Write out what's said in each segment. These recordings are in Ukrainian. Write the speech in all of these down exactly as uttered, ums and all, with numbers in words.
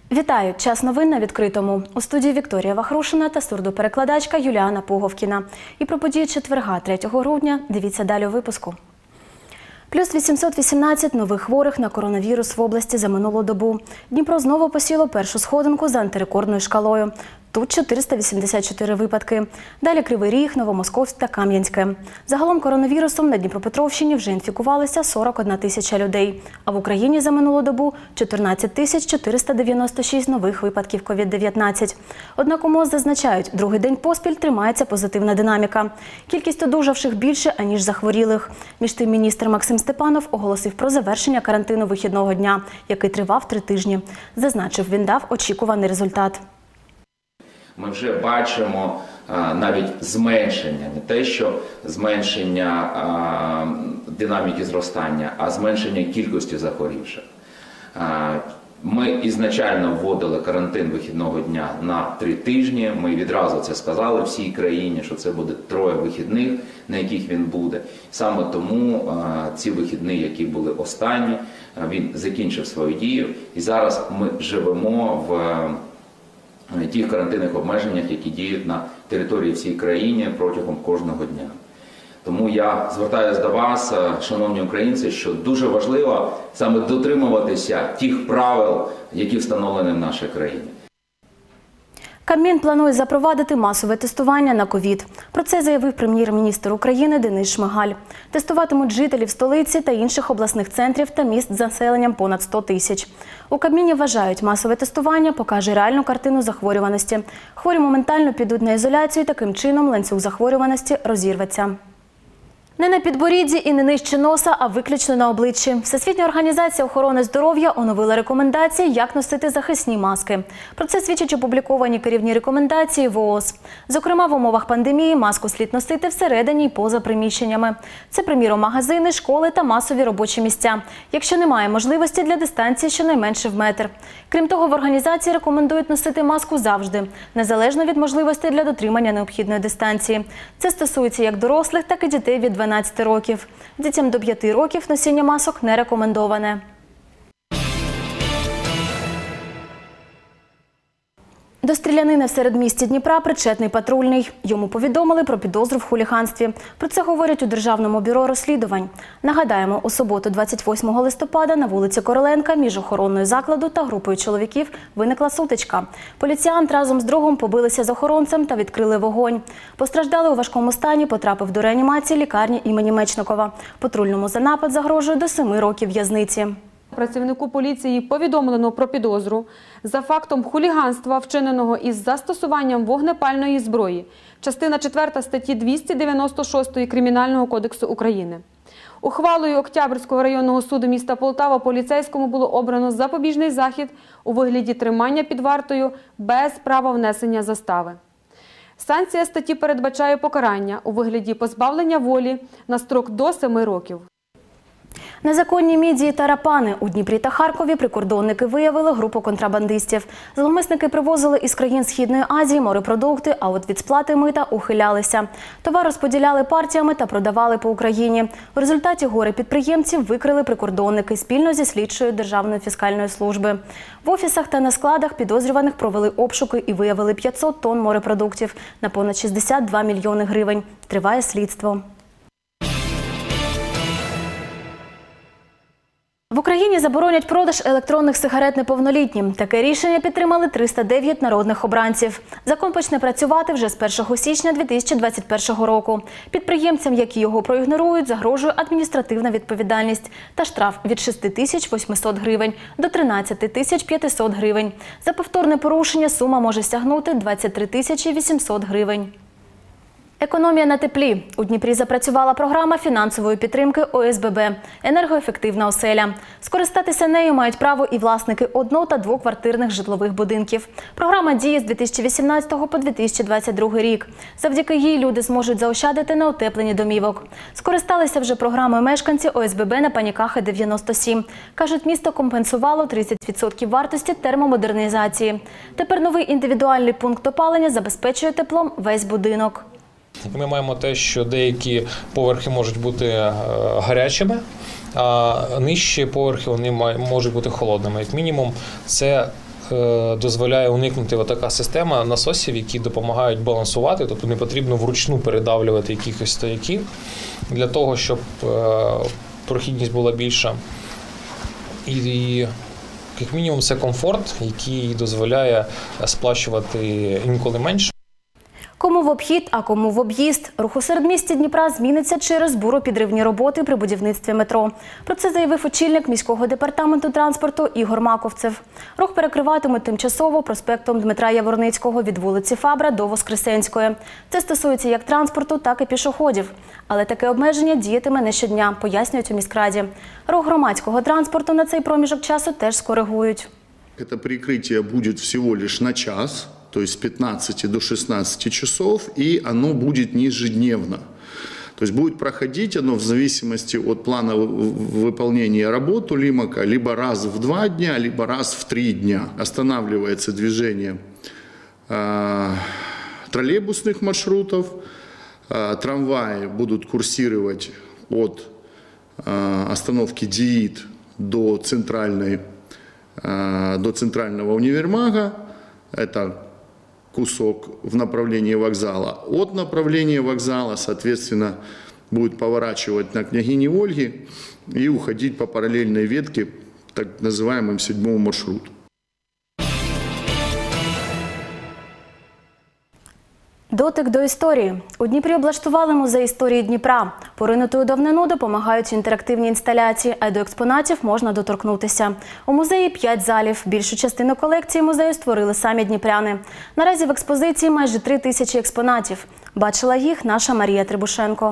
Вітаю! Час новин на відкритому. У студії Вікторія Вахрушина та сурдоперекладачка Юліана Пуговкіна. І про події четверга, третього грудня, дивіться далі у випуску. Плюс вісімсот вісімнадцять нових хворих на коронавірус в області за минулу добу. Дніпро знову посіло першу сходинку за антирекордною шкалою. Тут чотириста вісімдесят чотири випадки. Далі Кривий Ріг, Новомосковськ та Кам'янське. Загалом коронавірусом на Дніпропетровщині вже інфікувалися сорок одна тисяча людей. А в Україні за минулу добу чотирнадцять тисяч чотириста дев'яносто шість нових випадків ковід дев'ятнадцять. Однак у МОЗ зазначають, другий день поспіль тримається позитивна динаміка. Кількість одужавших більше, аніж захворілих. Між тим міністр Максим Степанов оголосив про завершення карантину вихідного дня, який тривав три тижні. Зазначив, він дав очікуваний результат. Ми вже бачимо а, навіть зменшення, не те, що зменшення а, динаміки зростання, а зменшення кількості захворівших. А, ми ізначально вводили карантин вихідного дня на три тижні. Ми відразу це сказали всій країні, що це буде троє вихідних, на яких він буде. Саме тому а, ці вихідні, які були останні, а, він закінчив свою дію. І зараз ми живемо в тих карантинних обмеженнях, які діють на території всієї країни протягом кожного дня. Тому я звертаюся до вас, шановні українці, що дуже важливо саме дотримуватися тих правил, які встановлені в нашій країні. Кабмін планує запровадити масове тестування на ковід. Про це заявив прем'єр-міністр України Денис Шмигаль. Тестуватимуть жителів столиці та інших обласних центрів та міст з населенням понад сто тисяч. У Кабміні вважають, масове тестування покаже реальну картину захворюваності. Хворі моментально підуть на ізоляцію і таким чином ланцюг захворюваності розірветься. Не на підборідді і не нижче носа, а виключно на обличчі. Всесвітня організація охорони здоров'я оновила рекомендації, як носити захисні маски. Про це свідчать опубліковані керівні рекомендації ВООЗ. Зокрема, в умовах пандемії маску слід носити всередині і поза приміщеннями. Це, приміром, магазини, школи та масові робочі місця, якщо немає можливості для дистанції щонайменше в метр. Крім того, в організації рекомендують носити маску завжди, незалежно від можливостей для дотримання необхідної дистанції. Це стосується як дорослих, так і дітей від дванадцяти років. Дітям до п'яти років носіння масок не рекомендоване. До стрілянини в середмісті Дніпра причетний патрульний. Йому повідомили про підозру в хуліганстві. Про це говорять у Державному бюро розслідувань. Нагадаємо, у суботу двадцять восьмого листопада на вулиці Короленка між охоронною закладу та групою чоловіків виникла сутичка. Поліціянт разом з другом побилися з охоронцем та відкрили вогонь. Постраждалий у важкому стані потрапив до реанімації лікарні імені Мечникова. Патрульному за напад загрожує до семи років в'язниці. Працівнику поліції повідомлено про підозру за фактом хуліганства, вчиненого із застосуванням вогнепальної зброї. Частина четверта статті двісті дев'яносто шостої Кримінального кодексу України. Ухвалою Октябрського районного суду міста Полтава поліцейському було обрано запобіжний захід у вигляді тримання під вартою без права внесення застави. Санкція статті передбачає покарання у вигляді позбавлення волі на строк до семи років. Незаконні мідії та рапани. У Дніпрі та Харкові прикордонники виявили групу контрабандистів. Зловмисники привозили із країн Східної Азії морепродукти, а от від сплати мита ухилялися. Товар розподіляли партіями та продавали по Україні. У результаті горе-підприємців викрили прикордонники спільно зі слідчою Державної фіскальної служби. В офісах та на складах підозрюваних провели обшуки і виявили п'ятсот тонн морепродуктів на понад шістдесят два мільйони гривень. Триває слідство. В Україні заборонять продаж електронних сигарет неповнолітнім. Таке рішення підтримали триста дев'ять народних обранців. Закон почне працювати вже з першого січня дві тисячі двадцять першого року. Підприємцям, які його проігнорують, загрожує адміністративна відповідальність та штраф від шести тисяч восьмисот гривень до тринадцяти тисяч п'ятисот гривень. За повторне порушення сума може сягнути двадцять три тисячі вісімсот гривень. Економія на теплі. У Дніпрі запрацювала програма фінансової підтримки О С Б Б «Енергоефективна оселя». Скористатися нею мають право і власники одно- та двоквартирних житлових будинків. Програма діє з дві тисячі вісімнадцятого по дві тисячі двадцять другий рік. Завдяки їй люди зможуть заощадити на утепленні домівок. Скористалися вже програмою мешканці О С Б Б на Панікахи дев'яносто сім. Кажуть, місто компенсувало тридцять відсотків вартості термомодернізації. Тепер новий індивідуальний пункт опалення забезпечує теплом весь будинок. Ми маємо те, що деякі поверхи можуть бути гарячими, а нижчі поверхи вони можуть бути холодними. Як мінімум, це е, дозволяє уникнути така система насосів, які допомагають балансувати, тобто не потрібно вручну передавлювати якихось стояків для того, щоб е, прохідність була більша. І, і як мінімум це комфорт, який дозволяє сплачувати інколи менше. Кому в обхід, а кому в об'їзд. Рух у середмісті Дніпра зміниться через буропідривні роботи при будівництві метро. Про це заявив очільник міського департаменту транспорту Ігор Маковцев. Рух перекриватимуть тимчасово проспектом Дмитра Яворницького від вулиці Фабра до Воскресенської. Це стосується як транспорту, так і пішоходів. Але таке обмеження діятиме не щодня, пояснюють у міськраді. Рух громадського транспорту на цей проміжок часу теж скоригують. Це перекриття буде всього лише на час. То есть с пятнадцати до шестнадцати часов, и оно будет не ежедневно. То есть будет проходить оно в зависимости от плана выполнения работ у Лимака либо раз в два дня, либо раз в три дня. Останавливается движение э, троллейбусных маршрутов, э, трамваи будут курсировать от э, остановки ДИИТ до, центральной, э, до центрального универмага. Это кусок в направлении вокзала. От направления вокзала, соответственно, будет поворачивать на княгини Ольги и уходить по параллельной ветке, так называемому седьмому маршруту. Дотик до історії. У Дніпрі облаштували музей історії Дніпра. Поринути у давнину допомагають інтерактивні інсталяції, а до експонатів можна доторкнутися. У музеї п'ять залів. Більшу частину колекції музею створили самі дніпряни. Наразі в експозиції майже три тисячі експонатів. Бачила їх наша Марія Трибушенко.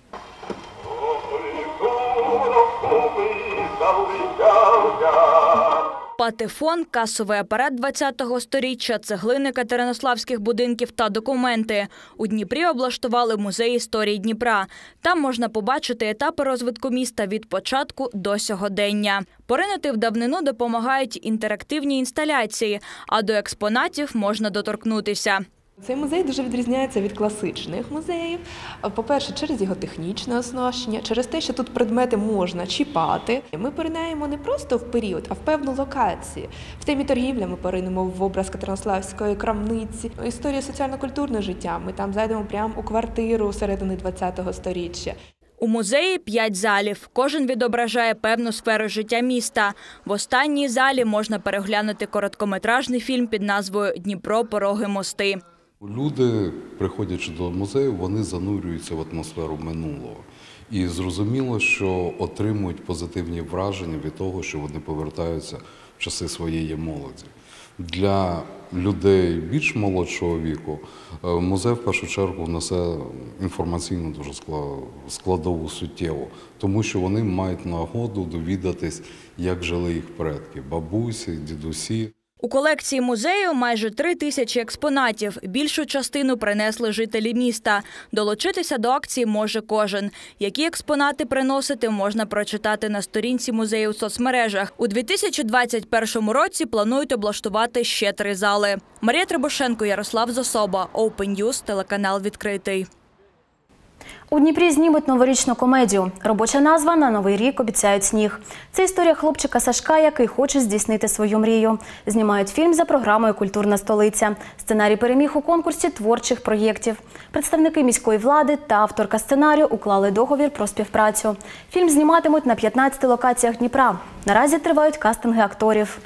Патефон, касовий апарат двадцятого сторіччя, цеглини катеринославських будинків та документи. У Дніпрі облаштували музей історії Дніпра. Там можна побачити етапи розвитку міста від початку до сьогодення. Поринути в давнину допомагають інтерактивні інсталяції, а до експонатів можна доторкнутися. Цей музей дуже відрізняється від класичних музеїв. По-перше, через його технічне оснащення, через те, що тут предмети можна чіпати. Ми поринаємо не просто в період, а в певну локацію. В темі торгівля ми поринемо в образ катеринославської крамниці. Історія соціально-культурного життя. Ми там зайдемо прямо у квартиру середини двадцятого сторіччя. У музеї п'ять залів. Кожен відображає певну сферу життя міста. В останній залі можна переглянути короткометражний фільм під назвою «Дніпро. Пороги. Мости». Люди, приходячи до музею, вони занурюються в атмосферу минулого. І зрозуміло, що отримують позитивні враження від того, що вони повертаються в часи своєї молоді. Для людей більш молодшого віку музей в першу чергу несе інформаційну дуже складову суттєву, тому що вони мають нагоду довідатись, як жили їх предки – бабусі, дідусі. У колекції музею майже три тисячі експонатів. Більшу частину принесли жителі міста. Долучитися до акції може кожен. Які експонати приносити, можна прочитати на сторінці музею в соцмережах. У дві тисячі двадцять першому році планують облаштувати ще три зали. Марія Трибушенко, Ярослав Засоба, Open News, телеканал «Відкритий». У Дніпрі знімуть новорічну комедію. Робоча назва «На новий рік обіцяють сніг». Це історія хлопчика Сашка, який хоче здійснити свою мрію. Знімають фільм за програмою «Культурна столиця». Сценарій переміг у конкурсі творчих проєктів. Представники міської влади та авторка сценарію уклали договір про співпрацю. Фільм зніматимуть на п'ятнадцяти локаціях Дніпра. Наразі тривають кастинги акторів.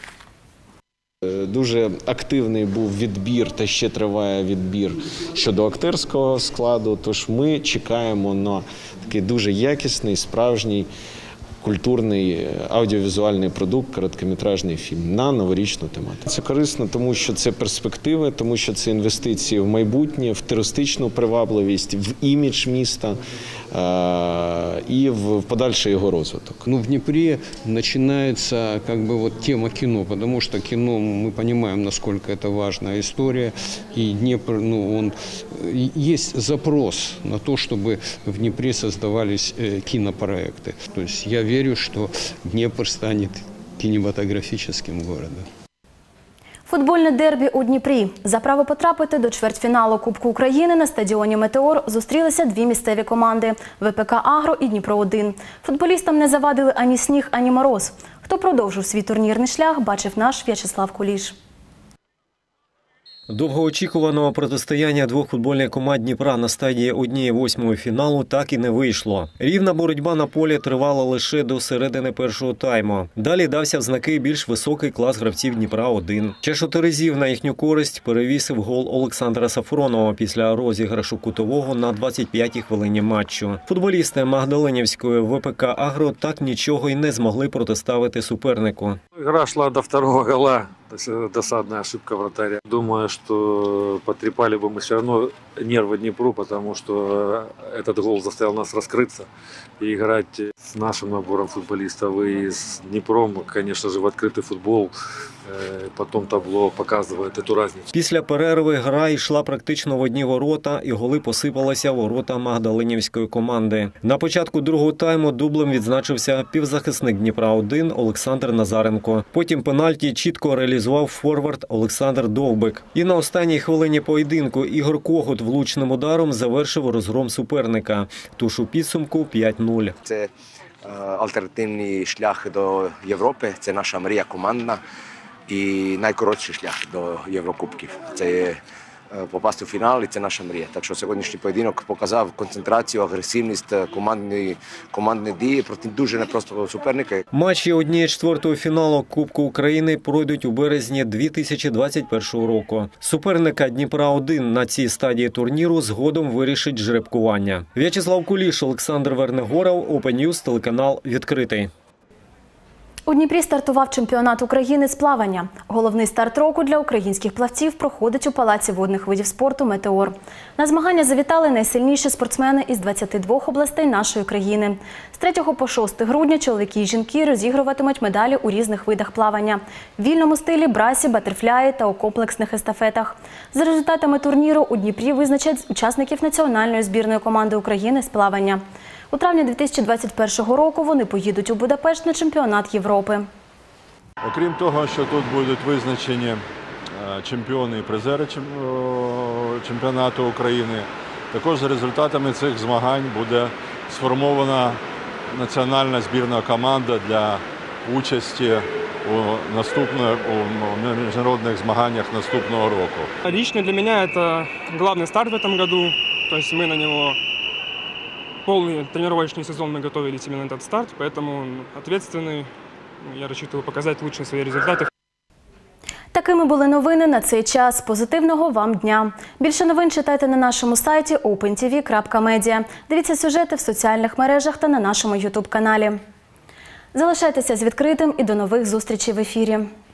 Дуже активний був відбір та ще триває відбір щодо акторського складу, тож ми чекаємо на такий дуже якісний, справжній, культурний аудіовізуальний продукт, короткометражний фільм на новорічну тематику. Це корисно, тому що це перспективи, тому що це інвестиції в майбутнє, в туристичну привабливість, в імідж міста и в подальший его розвиток. Ну, в Днепре начинается как бы вот тема кино, потому что кино, мы понимаем, насколько это важная история, и Днепр, ну, он, есть запрос на то, чтобы в Днепре создавались кинопроекты. То есть я верю, что Днепр станет кинематографическим городом. Футбольне дербі у Дніпрі. За право потрапити до чвертьфіналу Кубку України на стадіоні «Метеор» зустрілися дві місцеві команди – ВПК «Агро» і «Дніпро один». Футболістам не завадили ані сніг, ані мороз. Хто продовжив свій турнірний шлях, бачив наш В'ячеслав Куліш. Довгоочікуваного протистояння двох футбольних команд Дніпра на стадії однієї восьмої фіналу так і не вийшло. Рівна боротьба на полі тривала лише до середини першого тайму. Далі дався в знаки більш високий клас гравців Дніпра один. Чешу терезів на їхню користь перевісив гол Олександра Сафронова після розіграшу кутового на двадцять п'ятій хвилині матчу. Футболісти Магдалинівської ВПК «Агро» так нічого й не змогли протиставити супернику. Игра шла до второго гола. То есть досадная ошибка вратаря. Думаю, что потрепали бы мы все равно нервы Днепру, потому что этот гол заставил нас раскрыться и играть с нашим набором футболистов и с Днепром, конечно же, в открытый футбол. Потом табло показує цю різницю. Після перерви гра йшла практично в одні ворота, і голи посипалися в ворота Магдалинівської команди. На початку другого тайму дублем відзначився півзахисник Дніпра один Олександр Назаренко. Потім пенальті чітко реалізував форвард Олександр Довбик. І на останній хвилині поєдинку Ігор Когут влучним ударом завершив розгром суперника. Тож у підсумку п'ять нуль. Це альтернативний шлях до Європи, це наша мрія командна. І найкоротший шлях до Єврокубків. Це попасти в фінал, і це наша мрія. Так що сьогоднішній поєдинок показав концентрацію, агресивність, командні, командні дії проти дуже непростого суперника. Матчі однієї четвертого фіналу Кубку України пройдуть у березні дві тисячі двадцять першого року. Суперника Дніпра один на цій стадії турніру згодом вирішить жеребкування. В'ячеслав Куліш, Олександр Вернегоров, Open News, телеканал «Відкритий». У Дніпрі стартував чемпіонат України з плавання. Головний старт року для українських плавців проходить у Палаці водних видів спорту «Метеор». На змагання завітали найсильніші спортсмени із двадцяти двох областей нашої країни. З третього по шосте грудня чоловіки і жінки розігруватимуть медалі у різних видах плавання – в вільному стилі, брасі, батерфляї та у комплексних естафетах. За результатами турніру у Дніпрі визначать учасників національної збірної команди України з плавання. У травні дві тисячі двадцять першого року вони поїдуть у Будапешт на чемпіонат Європи. Окрім того, що тут будуть визначені чемпіони і призери чемпіонату України, також за результатами цих змагань буде сформована національна збірна команда для участі у наступних у міжнародних змаганнях наступного року. Лично для мене це головний старт в цьому році, тобто ми на нього полный тренировочный сезон мы готовились именно на этот старт, поэтому ответственный. Я рассчитываю показать лучшие свои результаты. Такими були новини на цей час. Позитивного вам дня. Більше новин читайте на нашому сайті опен ті ві крапка медіа. Дивіться сюжети в соціальних мережах та на нашому ютуб-каналі. Залишайтеся з відкритим і до нових зустрічей в ефірі.